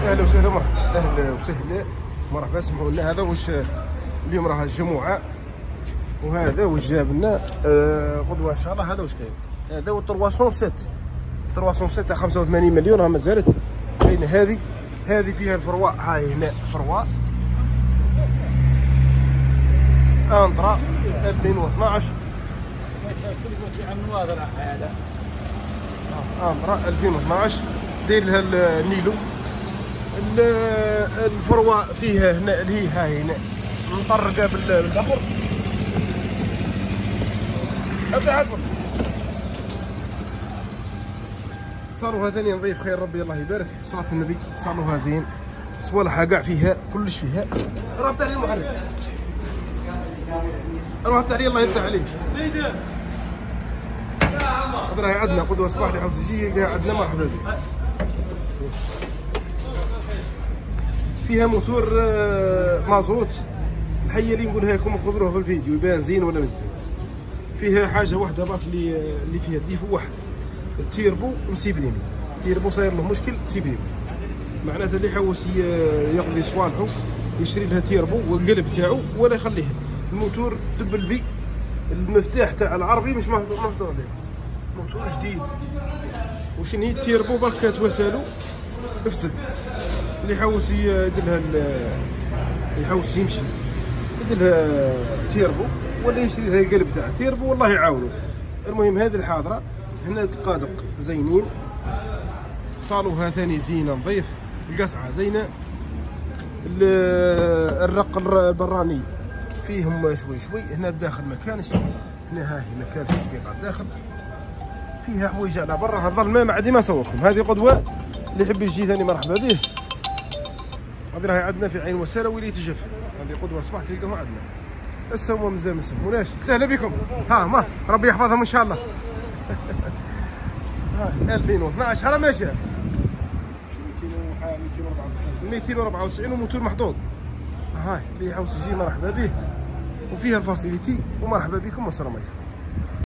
اهلا وسهلا مرحبا، اهلا وسهلا مرحبا. اسمحوا لنا، هذا واش اليوم راه الجمعه وهذا واش جاب لنا غدوه ان شاء الله. هذا واش كاين، هذا هو 307 تاع 85 مليون، راه مازالت كاينه. هذه فيها الفرواء، هاي هنا فرواء انطرا 2012 انطرا 2012 داير لها النيلو. الفروه فيها هنا اللي هي هاي هنا مطرقه بالاخر. ابدا عفوا صاروها ثاني نظيف، خير ربي الله يبارك، صلاة النبي. صاروها زين، صوالحها كاع فيها، كلش فيها. راه افتح لي المحرك، راه افتح لي، الله يفتح عليك. هذا راهي عندنا قدوه صباح لي حوسجيه اللي عندنا، مرحبا بك. فيها موتور مازوت، الحيه اللي نقولها لكم خذوها في الفيديو يبان زين ولا مش زين. فيها حاجه واحده برك اللي فيها ديفو واحد، التيربو مسيبليمي، التيربو صاير له مشكل مسيبليمي، معناتها اللي يحوس يقضي صوالحو يشري لها تيربو والقلب تاعو ولا يخليها. الموتور دبل في، المفتاح تاع العربي مش مفتوح عليه، موتور جديد. وشن هي التيربو برك توسالو افسد، اللي يحوس يدير لها، يحوس يمشي يدير لها تيربو ولا يشري لها القلب تاع تيربو، والله يعاونو. المهم هذه الحاضره هنا، الدقادق زينين، صالوها ثاني زينه نظيف، القصعه زينه، الرق البراني فيهم شوي. هنا الداخل ما كانش، هنا هاهي ما كانش السبيقه الداخل، فيها حوايج على برا. هذا الماء ما عندي ما نصوركم. هذه قدوه اللي يحب يجي ثاني مرحبا به. هذه راهي عندنا في عين وسالة ولاية الجفة. هذه قدوه صباح تلقاوها عندنا. السموه مازال ما سموناش. سهله بكم، ها ما ربي يحفظهم ان شاء الله. 2012 راه ماشيه 294 وموتور محطوط. هاي اللي يحوس يجي مرحبا به، وفيها الفاسيليتي، ومرحبا بكم والسلام عليكم.